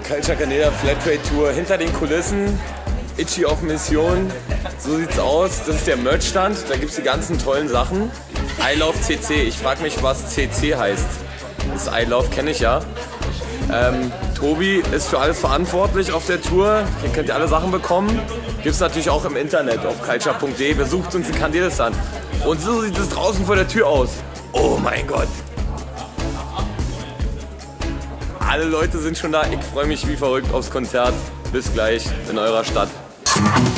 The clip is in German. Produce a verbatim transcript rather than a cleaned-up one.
Culture Canada Flatrate Tour hinter den Kulissen. Itchy auf Mission. So sieht's aus. Das ist der Merch-Stand. Da gibt's die ganzen tollen Sachen. I Love C C. Ich frage mich, was C C heißt. Das I Love kenne ich ja. Ähm, Tobi ist für alles verantwortlich auf der Tour. Hier könnt ihr alle Sachen bekommen. Gibt's natürlich auch im Internet auf culture punkt de. Besucht uns in Kandilestan. Und so sieht es draußen vor der Tür aus. Oh mein Gott. Alle Leute sind schon da. Ich freue mich wie verrückt aufs Konzert. Bis gleich in eurer Stadt.